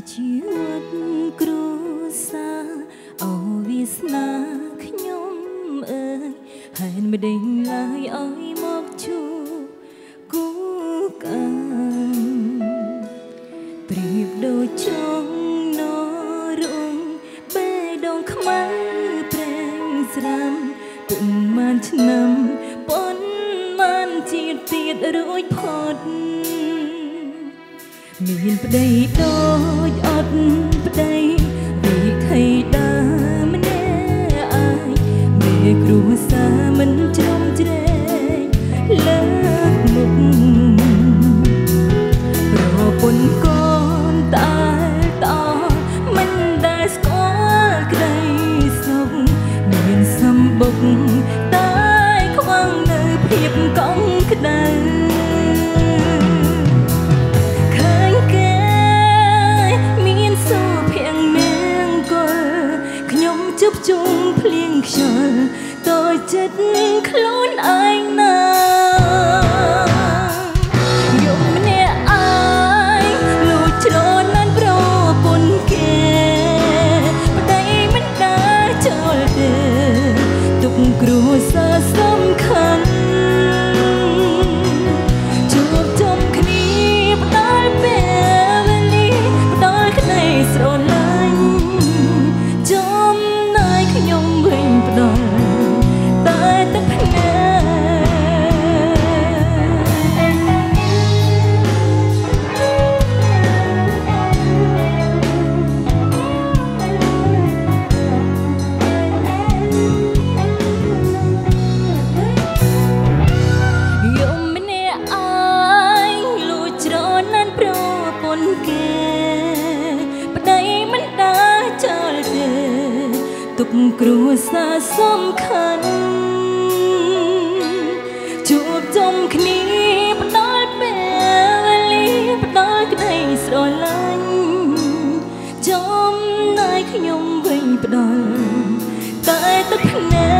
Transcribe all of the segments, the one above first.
ชีวิตគ្រួសារអវាសនាខ្ញុំអើយហេតុមិនដេញឡើយឲ្យមកជួបគូកាន់ប្រៀបដូចចង់នរងបេះដូងខ្មៅប្រេងស្រាំពុនម៉ានឆ្នាំពុនម៉ានជាតិទៀតរួចផុតមានប្តីដូចអត់ប្តីវិថីដាម្នាក់អាយមេគ្រួសារមិនជ្រុំជ្រែងលើកមុខប្រពន្ធកូនតែតមិនដែលស្គាល់ក្តីសុខមានសម្បុកតែខ្វងនៅភាពកង់ក្តៅជប់ជុំភ្លៀងខ្យល់តូចចិត្តខ្លួនឯងណាយំម្នាក់ឯងលួចច្រណែនប្រពន្ធគេប្តីមិនដែលចូលទេទុកគ្រួសារសំខាន់ជួបជុំគ្នាផ្ដល់ពេលវេលាផ្ដល់ក្តីស្រឡាញ់ខ្ញុំវិញផ្ដល់តែទឹកភ្នែយំម្នាក់ឯងលួចច្រណែនប្រពន្ធគេប្តីមិនដែលចូលទេទុកគ្រួសារសំខាន់ជួបជុំគ្នាផ្ដល់ពេលវេលាផ្ដល់ក្តីស្រឡាញ់ចំណែកខ្ញុំវិញផ្ដល់តែទឹកភ្នែ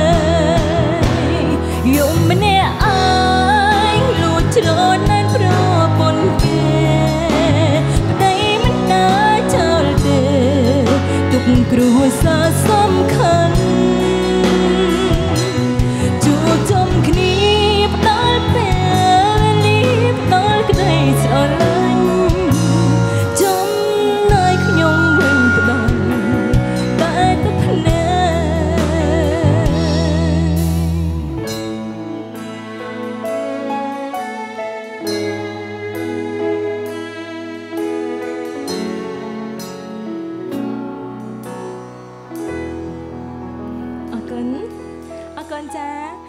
កយំម្នាក់ឯងលួចច្រណែនប្រពន្ធគេប្តីមិនដែលចូលទេទុកគ្រួសារសំខាន់ជួបជុំគ្នាផ្ដល់ពេលវេលាផ្ដល់ក្តីស្រឡាញ់ចំណែកខ្ញុំវិញផ្ដល់តែទឹកភ្នែអរគុណចា